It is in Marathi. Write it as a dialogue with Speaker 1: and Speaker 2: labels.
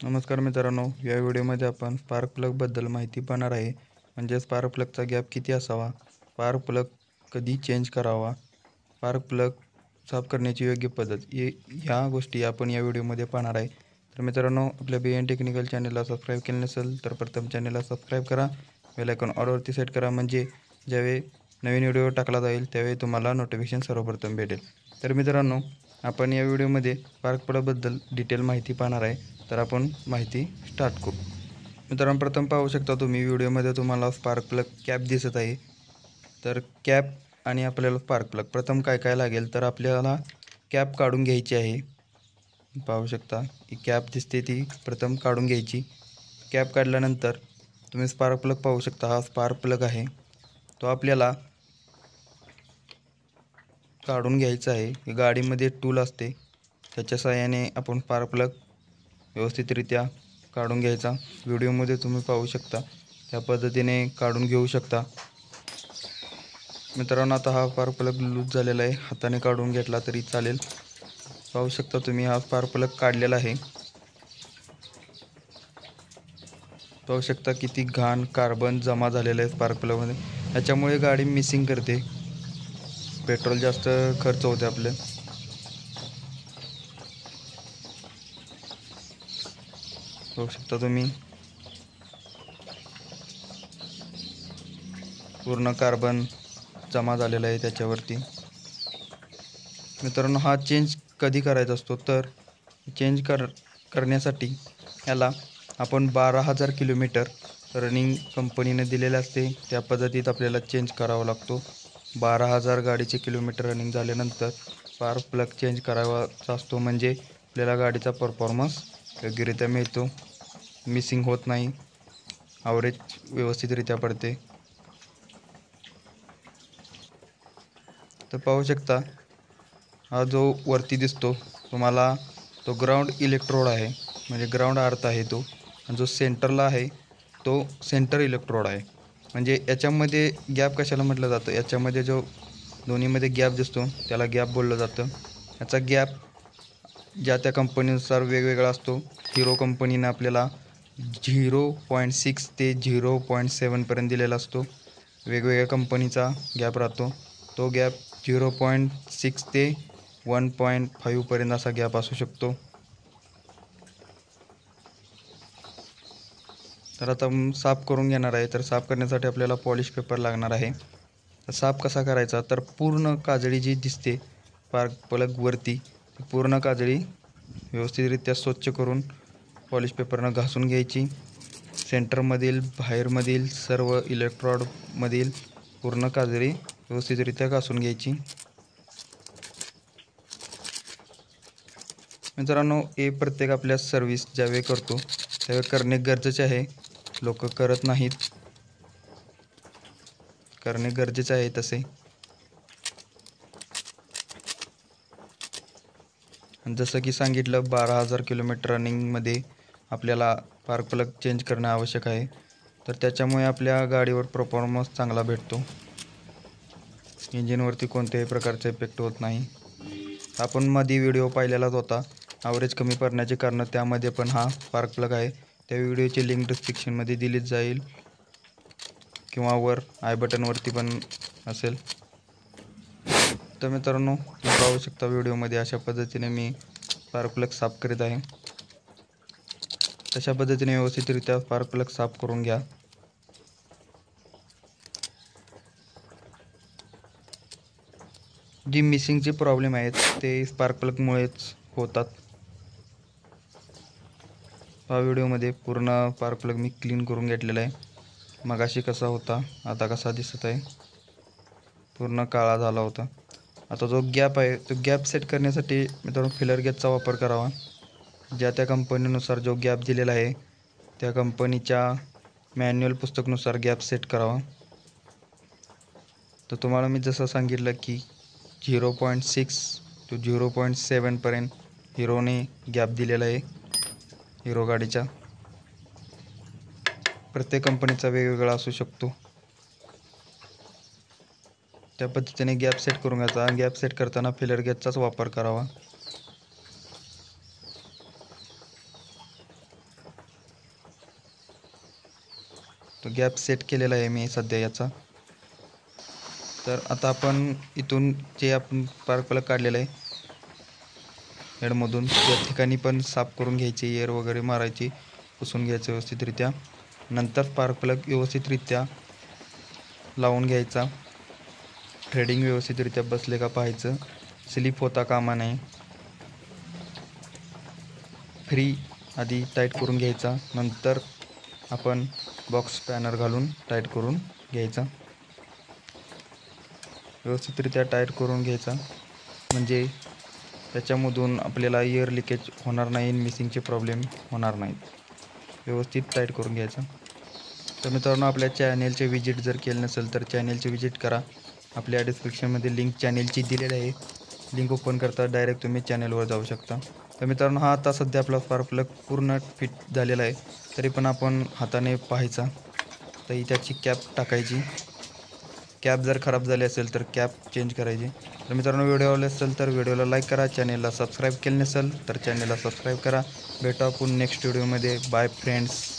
Speaker 1: नमस्कार मित्रांनो, या व्हिडिओमध्ये आपण स्पार्क प्लगबद्दल माहिती पाहणार आहे. म्हणजे स्पार्क प्लगचा गॅप किती असावा, स्पार्क प्लग कधी चेंज करावा, स्पार्क प्लग साफ करण्याची योग्य पद्धत, ह्या गोष्टी आपण या व्हिडिओमध्ये पाहणार आहे. तर मित्रांनो, आपल्या BN टेक्निकल चॅनलला सबस्क्राईब केले नसेल तर प्रथम चॅनलला सबस्क्राईब करा, बेल आयकॉन ऑलवरती सेट करा, म्हणजे ज्यावेळी नवीन व्हिडिओ टाकला जाईल त्यावेळी तुम्हाला नोटिफिकेशन सर्वप्रथम भेटेल. तर मित्रांनो, आपण या व्हिडिओमध्ये स्पार्क प्लगबद्दल डिटेल माहिती पाहणार आहे. तर आपण माहिती स्टार्ट करू. मित्रांनो, प्रथम पाहू शकता तुम्ही व्हिडिओमध्ये तुम्हाला स्पार्क प्लग कॅप दिसत आहे. तर कॅप आणि आपल्याला स्पार्क प्लग प्रथम काय काय लागेल, तर आपल्याला कॅप काढून घ्यायची आहे. पाहू शकता ही कॅप दिसते, ती प्रथम काढून घ्यायची. कॅप काढल्यानंतर तुम्ही स्पार्क प्लग पाहू शकता, हा स्पार्क प्लग आहे, तो आपल्याला काढून घ्यायचा आहे. गाडीमध्ये टूल असते, त्याच्या साहाय्याने आपण स्पार्क प्लग व्यवस्थितरित्या काढून घ्यायचा. व्हिडिओमध्ये तुम्ही पाहू शकता, त्या पद्धतीने काढून घेऊ शकता. मित्रांनो, आता हा स्पार्क प्लग लूज झालेला आहे, हाताने काढून घेतला तरी चालेल. पाहू शकता तुम्ही, हा स्पार्क प्लग काढलेला आहे. पाहू शकता किती घाण कार्बन जमा झालेलं आहे स्पार्क प्लगमध्ये. याच्यामुळे गाडी मिसिंग करते, पेट्रोल जास्त खर्च होते आपलं. पाहू शकता तुम्ही, पूर्ण कार्बन जमा झालेला आहे त्याच्यावरती. मित्रांनो, हा चेंज कधी करायचा असतो, तर चेंज करण्यासाठी याला आपण 12,000 किलोमीटर रनिंग कंपनीने दिलेले असते, त्या पद्धतीत आपल्याला चेंज करावा लागतो. 12,000 गाडीचे किलोमीटर रनिंग झाल्यानंतर स्पार्क प्लग चेंज करावाचा असतो, म्हणजे आपल्याला गाडीचा परफॉर्मन्स योग्यरित्या मिळतो, मिसिंग होत नाही, ॲव्हरेज व्यवस्थितरित्या पडते. तर पाहू शकता, हा जो वरती दिसतो तुम्हाला, तो ग्राउंड इलेक्ट्रोड आहे, म्हणजे ग्राउंड अर्थ आहे तो. आणि जो सेंटरला आहे तो सेंटर इलेक्ट्रोड आहे. म्हणजे याच्यामध्ये गॅप कशाला म्हटलं जातं, याच्यामध्ये जो दोन्हीमध्ये गॅप दिसतो त्याला गॅप बोललं जातं. याचा गॅप ज्या त्या कंपनीनुसार वेगवेगळा असतो. हिरो कंपनीनं आपल्याला 0.6 ते 0.7पर्यंत दिलेला असतो. वेगवेगळ्या कंपनीचा गॅप राहतो, तो गॅप 0.6 ते 1.5पर्यंत असा गॅप असू शकतो. तर आता साफ करून घेणार आहे. तर साफ करण्यासाठी आपल्याला पॉलिश पेपर लागणार आहे. तर साफ कसा करायचा, तर पूर्ण काजळी जी दिसते स्पार्क प्लगवरती, पूर्ण काजळी व्यवस्थितरित्या स्वच्छ करून पॉलिश पेपरनं घासून घ्यायची. सेंटरमधील, बाहेरमधील, सर्व इलेक्ट्रोडमधील पूर्ण काजळी व्यवस्थितरित्या घासून घ्यायची. मित्रांनो, हे प्रत्येक आपल्या सर्व्हिस ज्यावेळी करतो त्यावेळी करणे गरजेचे आहे. लोक करत नाहीत, करणे गरजेचे आहे तसे. जसं की सांगितलं, 12,000 किलोमीटर रनिंगमध्ये आपल्याला स्पार्क प्लग चेंज करणं आवश्यक आहे. तर त्याच्यामुळे आपल्या गाडीवर परफॉर्मन्स चांगला भेटतो, इंजिनवरती कोणत्याही प्रकारचा इफेक्ट होत नाही. आपण मध्ये व्हिडिओ पाहिलेलाच होता, ॲव्हरेज कमी पडण्याचे कारण, त्यामध्ये पण हा स्पार्क प्लग आहे. त्या व्हिडिओची लिंक डिस्क्रिप्शनमध्ये दिलीच जाईल किंवा वर आय बटनवरती पण असेल. तर मित्रांनो, तुम्ही पाहू शकता व्हिडिओमध्ये अशा पद्धतीने मी स्पार्क प्लग साफ करीत आहे. तशा पद्धतीने व्यवस्थितरित्या स्पार्क प्लग साफ करून घ्या. जी मिसिंगचे प्रॉब्लेम आहेत ते स्पार्क प्लगमुळेच होतात. हा व्हिडिओमध्ये पूर्ण स्पार्क प्लग मी क्लीन करून घेतलेला आहे. मगाशी कसा होता, आता कसा दिसत आहे, पूर्ण काळा झाला होता. आता जो गॅप आहे, तो गॅप सेट करण्यासाठी मित्रांनो फिलर गेजचा वापर करावा. ज्या त्या कंपनीनुसार जो गॅप दिलेला आहे त्या कंपनीच्या मॅन्युअल पुस्तकानुसार गॅप सेट करावा. तर तुम्हाला मी जसं सांगितलं की 0.6 टू 0.7पर्यंत हिरोने गॅप दिलेला आहे. हिरो गाडीच्या प्रत्येक कंपनीचा वेगवेगळा असू शकतो. त्या पद्धतीने गॅप सेट करून घ्यायचा. गॅप सेट करताना फिलर गेजचाच वापर करावा. गॅप सेट केलेला आहे मी सध्या याचा. तर आता आपण इथून जे आपण स्पार्क प्लग काढलेलं आहे हेडमधून त्या ठिकाणी पण साफ करून घ्यायचे, एअर वगैरे मारायची, पुसून घ्यायचं व्यवस्थितरित्या. नंतर स्पार्क प्लग व्यवस्थितरित्या लावून घ्यायचा. थ्रेडिंग व्यवस्थितरित्या बसले का पाहायचं, स्लिप होता कामा नये. फ्री आधी टाईट करून घ्यायचा, नंतर आपण बॉक्स स्पॅनर घालून टाईट करून घ्यायचा. व्यवस्थितरित्या टाईट करून घ्यायचा म्हणजे त्याच्यामधून आपल्याला एअर लिकेज होणार नाही, मिसिंगचे प्रॉब्लेम होणार नाहीत. व्यवस्थित टाईट करून घ्यायचा. तर मित्रांनो, आपल्या चॅनेलचे विजिट जर केलं नसेल तर चॅनेलचे विजिट करा. आपल्या डिस्क्रिप्शनमध्ये लिंक चॅनेलची दिलेली आहे. लिंक ओपन करता डायरेक्ट तुम्ही चॅनेलवर जाऊ शकता. तर मित्रांनो, हा आता सध्या आपला स्पार्क प्लग पूर्ण फिट झालेला आहे. तरी पण आपण हाताने पाहायचा. तर त्याची कॅप टाकायची. कॅप जर खराब झाली असेल तर कॅप चेंज करायची. तर मित्रांनो, व्हिडिओ आवडला असेल तर व्हिडिओला लाईक करा. चॅनेलला सबस्क्राईब केलं नसेल तर चॅनेलला सबस्क्राईब करा. भेटू आपण नेक्स्ट व्हिडिओमध्ये. Bye friends.